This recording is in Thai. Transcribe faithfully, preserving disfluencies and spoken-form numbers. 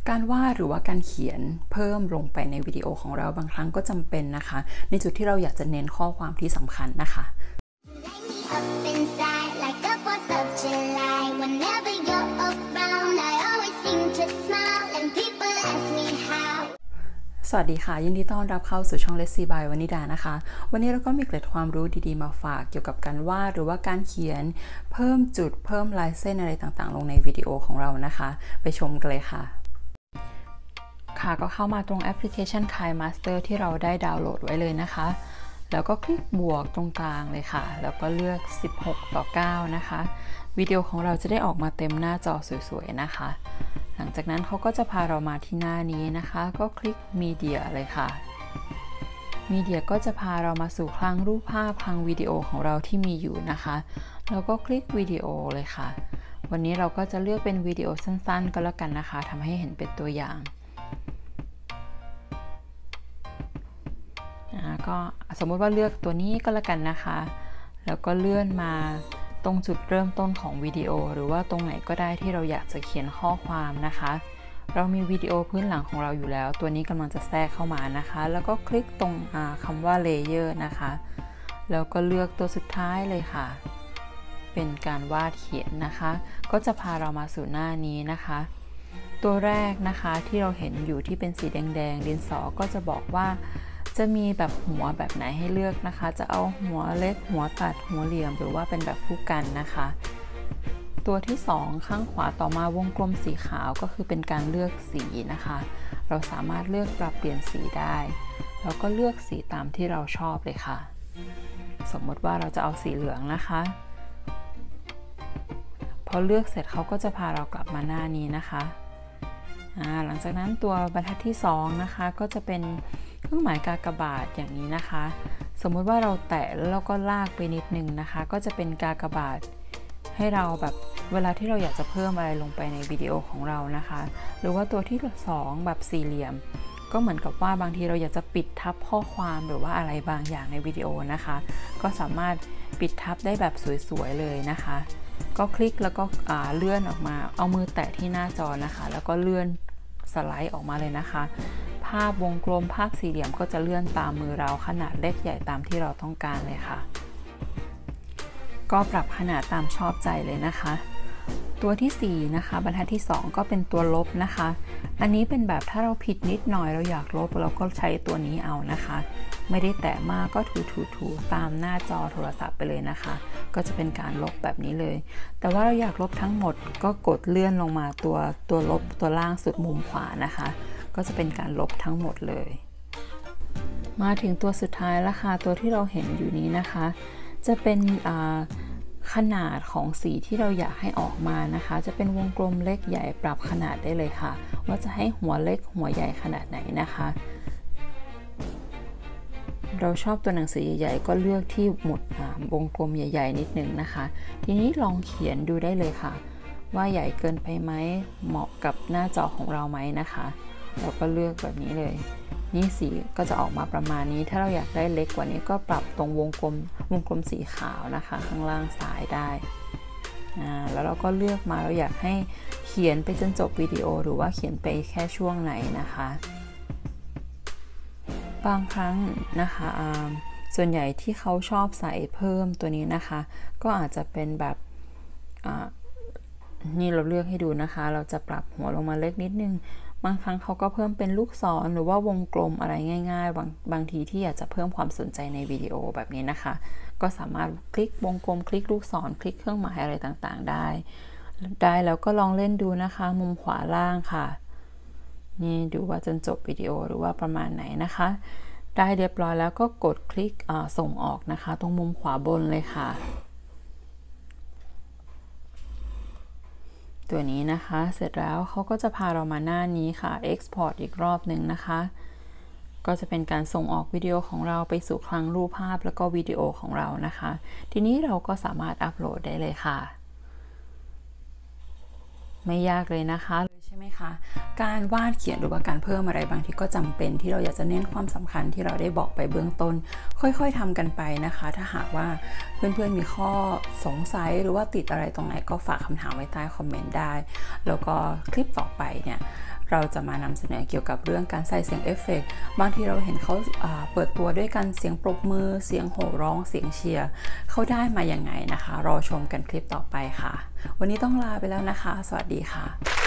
การวาดหรือว่าการเขียนเพิ่มลงไปในวิดีโอของเราบางครั้งก็จำเป็นนะคะในจุดที่เราอยากจะเน้นข้อความที่สำคัญนะคะสวัสดีค่ะยินดีต้อนรับเข้าสู่ช่อง Let's See by วนิดานะคะวันนี้เราก็มีเกร็ดความรู้ดีๆมาฝากเกี่ยวกับการวาดหรือว่าการเขียนเพิ่มจุดเพิ่มลายเส้นอะไรต่างๆลงในวิดีโอของเรานะคะไปชมกันเลยค่ะค่ะก็เข้ามาตรงแอปพลิเคชัน KineMaster ที่เราได้ดาวน์โหลดไว้เลยนะคะแล้วก็คลิกบวกตรงกลางเลยค่ะแล้วก็เลือกสิบหกต่อเก้านะคะวิดีโอของเราจะได้ออกมาเต็มหน้าจอสวยๆนะคะหลังจากนั้นเขาก็จะพาเรามาที่หน้านี้นะคะก็คลิกมีเดียเลยค่ะมีเดียก็จะพาเรามาสู่คลังรูปภาพคลังวิดีโอของเราที่มีอยู่นะคะแล้วก็คลิกวิดีโอเลยค่ะวันนี้เราก็จะเลือกเป็นวิดีโอสั้นๆก็แล้วกันนะคะทำให้เห็นเป็นตัวอย่างก็สมมุติว่าเลือกตัวนี้ก็แล้วกันนะคะแล้วก็เลื่อนมาตรงจุดเริ่มต้นของวิดีโอหรือว่าตรงไหนก็ได้ที่เราอยากจะเขียนข้อความนะคะเรามีวิดีโอพื้นหลังของเราอยู่แล้วตัวนี้กำลังจะแทรกเข้ามานะคะแล้วก็คลิกตรงคำว่า Layer นะคะแล้วก็เลือกตัวสุดท้ายเลยค่ะเป็นการวาดเขียนนะคะก็จะพาเรามาสู่หน้านี้นะคะตัวแรกนะคะที่เราเห็นอยู่ที่เป็นสีแดงๆดินสอก็จะบอกว่าจะมีแบบหัวแบบไหนให้เลือกนะคะจะเอาหัวเล็กหัวตัดหัวเหลี่ยมหรือว่าเป็นแบบคู่กันนะคะตัวที่สองข้างขวาต่อมาวงกลมสีขาวก็คือเป็นการเลือกสีนะคะเราสามารถเลือกปรับเปลี่ยนสีได้แล้วก็เลือกสีตามที่เราชอบเลยค่ะสมมติว่าเราจะเอาสีเหลืองนะคะพอเลือกเสร็จเขาก็จะพาเรากลับมาหน้านี้นะคะหลังจากนั้นตัวบรรทัดที่สองนะคะก็จะเป็นเครื่องหมายกากบาทอย่างนี้นะคะสมมุติว่าเราแตะแล้วเราก็ลากไปนิดนึงนะคะก็จะเป็นกากบาทให้เราแบบเวลาที่เราอยากจะเพิ่มอะไรลงไปในวิดีโอของเรานะคะหรือว่าตัวที่สองแบบสี่เหลี่ยมก็เหมือนกับว่าบางทีเราอยากจะปิดทับข้อความหรือว่าอะไรบางอย่างในวิดีโอนะคะก็สามารถปิดทับได้แบบสวยๆเลยนะคะก็คลิกแล้วก็เลื่อนออกมาเอามือแตะที่หน้าจอนะคะแล้วก็เลื่อนสไลด์ออกมาเลยนะคะภาพวงกลมภาพสี่เหลี่ยมก็จะเลื่อนตามมือเราขนาดเล็กใหญ่ตามที่เราต้องการเลยค่ะก็ปรับขนาดตามชอบใจเลยนะคะตัวที่สี่นะคะบรรทัดที่สองก็เป็นตัวลบนะคะอันนี้เป็นแบบถ้าเราผิดนิดหน่อยเราอยากลบเราก็ใช้ตัวนี้เอานะคะไม่ได้แตะมากก็ถูๆๆตามหน้าจอโทรศัพท์ไปเลยนะคะก็จะเป็นการลบแบบนี้เลยแต่ว่าเราอยากลบทั้งหมดก็กดเลื่อนลงมาตัวตัวลบตัวล่างสุดมุมขวานะคะก็จะเป็นการลบทั้งหมดเลยมาถึงตัวสุดท้ายแล้วค่ะตัวที่เราเห็นอยู่นี้นะคะจะเป็นขนาดของสีที่เราอยากให้ออกมานะคะจะเป็นวงกลมเล็กใหญ่ปรับขนาดได้เลยค่ะว่าจะให้หัวเล็กหัวใหญ่ขนาดไหนนะคะเราชอบตัวหนังสือใหญ่ๆก็เลือกที่หมุดวงกลมใหญ่ๆนิดนึงนะคะทีนี้ลองเขียนดูได้เลยค่ะว่าใหญ่เกินไปไหมเหมาะกับหน้าจอของเราไหมนะคะเราก็เลือกแบบนี้เลยนี่สีก็จะออกมาประมาณนี้ถ้าเราอยากได้เล็กกว่านี้ก็ปรับตรงวงกลมวงกลมสีขาวนะคะข้างล่างซ้ายได้อ่าแล้วเราก็เลือกมาเราอยากให้เขียนไปจนจบวิดีโอหรือว่าเขียนไปแค่ช่วงไหนนะคะบางครั้งนะคะส่วนใหญ่ที่เขาชอบใส่เพิ่มตัวนี้นะคะก็อาจจะเป็นแบบนี่เราเลือกให้ดูนะคะเราจะปรับหัวลงมาเล็กนิดนึงบางครั้งเขาก็เพิ่มเป็นลูกศรหรือว่าวงกลมอะไรง่ายๆบางบางทีที่อยากจะเพิ่มความสนใจในวิดีโอแบบนี้นะคะก็สามารถคลิกวงกลมคลิกลูกศรคลิกเครื่องหมายอะไรต่างๆได้ได้แล้วก็ลองเล่นดูนะคะมุมขวาล่างค่ะนี่ดูว่าจนจบวิดีโอหรือว่าประมาณไหนนะคะได้เรียบร้อยแล้วก็กดคลิกส่งออกนะคะตรงมุมขวาบนเลยค่ะตัวนี้นะคะเสร็จแล้วเขาก็จะพาเรามาหน้านี้ค่ะ Export อีกรอบหนึ่งนะคะก็จะเป็นการส่งออกวิดีโอของเราไปสู่คลังรูปภาพแล้วก็วิดีโอของเรานะคะทีนี้เราก็สามารถอัปโหลดได้เลยค่ะไม่ยากเลยนะคะใช่ไหมคะการวาดเขียนหรือว่าการเพิ่มอะไรบางทีก็จำเป็นที่เราอยากจะเน้นความสำคัญที่เราได้บอกไปเบื้องต้นค่อยๆทำกันไปนะคะถ้าหากว่าเพื่อนๆมีข้อสงสัยหรือว่าติดอะไรตรงไหนก็ฝากคำถามไว้ใต้คอมเมนต์ได้แล้วก็คลิปต่อไปเนี่ยเราจะมานำเสนอเกี่ยวกับเรื่องการใส่เสียงเอฟเฟกต์บางทีเราเห็นเขาเปิดตัวด้วยกันเสียงปรบมือเสียงโห่ร้องเสียงเชียร์เขาได้มาอย่างไงนะคะรอชมกันคลิปต่อไปค่ะวันนี้ต้องลาไปแล้วนะคะสวัสดีค่ะ